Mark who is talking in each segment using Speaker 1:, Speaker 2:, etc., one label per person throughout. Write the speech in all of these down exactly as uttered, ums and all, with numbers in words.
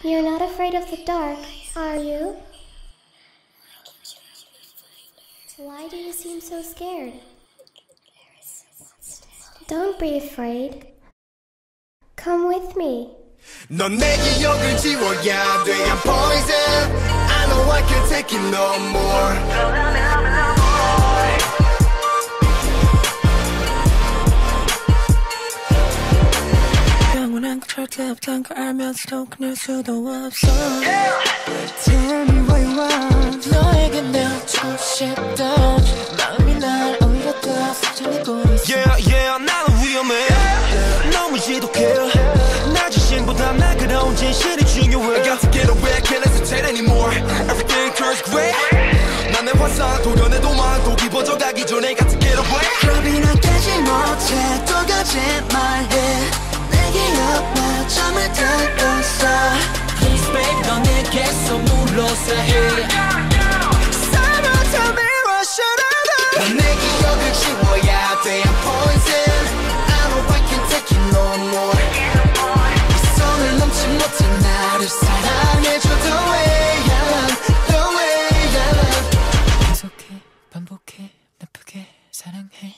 Speaker 1: You're not afraid of the dark, are you? Why do you seem so scared? Don't be afraid. Come with me.
Speaker 2: 넌 내 기억을 지워야 돼. I'm poison. I know I can't take it no more.
Speaker 3: 영원한 건 절대 없단 걸 알면서도 끊을 수도 없어. Tell me what you want. 너에게 내어주고 싶던 마음이 날 오히려 더 사정내고 있어.
Speaker 4: Yeah yeah 나는 위험해. 너무 지독해. 나 자신보다 날카로운 진실이 중요해.
Speaker 2: I got to get away, can't hesitate anymore. Everything turns gray. 난 내 환상 도련의 도망도 깊어져 가기 전에 got to get away.
Speaker 3: 겁이 나 깨지 못해 또 거짓말해. 내 기억만 잠을 들었어.
Speaker 4: Please babe 넌 내게서 물러서 해.
Speaker 3: So tell me what should I do.
Speaker 2: 넌 내 기억을 지워야 돼. I'm poison. I know I can't take it no more. 이 선을 넘지 못해 나를 사랑해줘 the way I love, the way I love.
Speaker 3: 계속해 반복해 나쁘게 사랑해.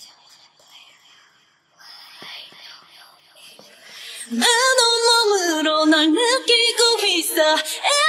Speaker 5: 내 온몸으로 널 느끼고 있어.